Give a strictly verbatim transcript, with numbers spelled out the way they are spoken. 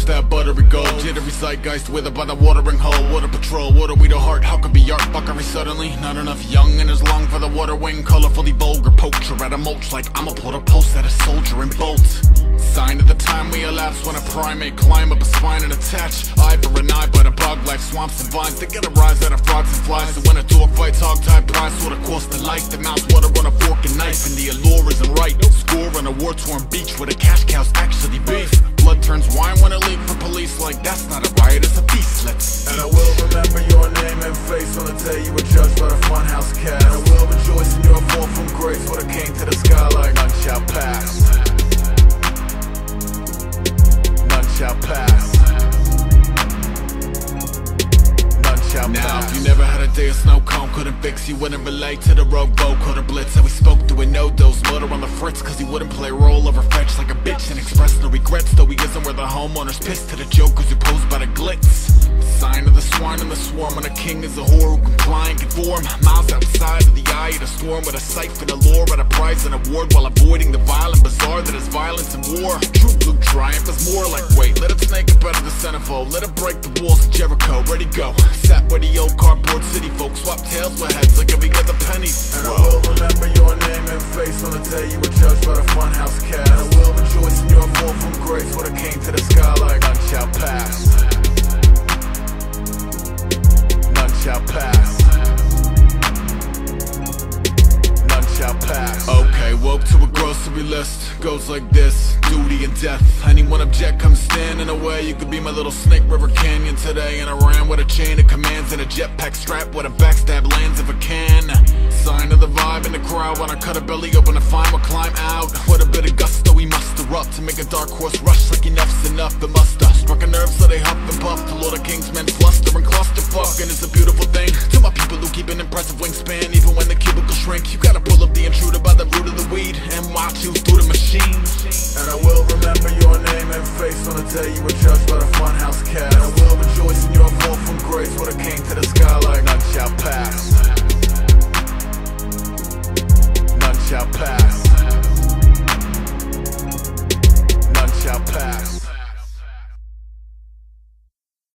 touch that buttery gold. Jittery zeitgeist withered by the watering hole. Water patrol, water we the heart, how could be art fuckery suddenly? Not enough young in his lung for the water wing. Colorfully vulgar poacher at a mulch like I'ma put a post at a soldier and bolt. Sign of the time we elapse when a primate climb up a spine and attach eye for an eye by the bog life swamps and vines. They get a rise out of frogs and flies. So when a dog fights hog-tied prize, sort of cost the life. The mouth water on a fork and knife, and the allure isn't right. Score on a war-torn beach where the cash cows actually beef. Blood turns wine when it leak for police. Like that's not a riot, it's a feast. Let's And I will remember your name and face on the day you were judged by the funhouse cat. And I will rejoice in your fall from grace when it came to the sky like none shall pass. None shall pass. None shall now, pass. if you never had a day of snow cone, couldn't fix, you wouldn't relate to the rogue boat, caught a blitz. And we spoke to a no-dose, mutter on the fritz, cause he wouldn't play role over fetch like a bitch and express no regrets. Though he isn't where the homeowner's pissed to the jokers who posed by the glitz. Sign of the swine and the swarm, when a king is a whore who comply and conform. Miles outside of the eye of the storm, with a sight for the lore, at a prize and award, while avoiding the violent bazaar that is violence and war. True blue triumph is more like wait, let it snake up out of the centerfold, let it break the walls of Jericho. Ready go, sat where the old cardboard city folks swap tails with heads like every other penny. And I will remember your name and face on the day you were judged by the funhouse cat. And I will rejoice in your fall from grace when it came to the sky like none shall pass. None shall pass. None shall pass. Okay, woke to a grocery list, goes like this: duty and death. Anyone object, come stand in the way. You could be my little Snake River Canyon today. And I ran with a chain of commands and a jetpack strap with a backstab lands if I can. Sign of the vibe in the crowd when I cut a belly open to find what climb out. With a bit of gusto we muster up to make a dark horse rush like enough's enough. It muster struck a nerve so they huff and puff till all the king's men fluster and clusterfuck. And it's a beautiful thing to my people who keep an impressive wingspan even when the cubicle shrink. You gotta pull up the intruder by the root of the weed and watch you through the machine. And I will remember your name and face on the day you were judged by the funhouse cat. And I will rejoice in your fall from grace when it came to the sky like none shall pass.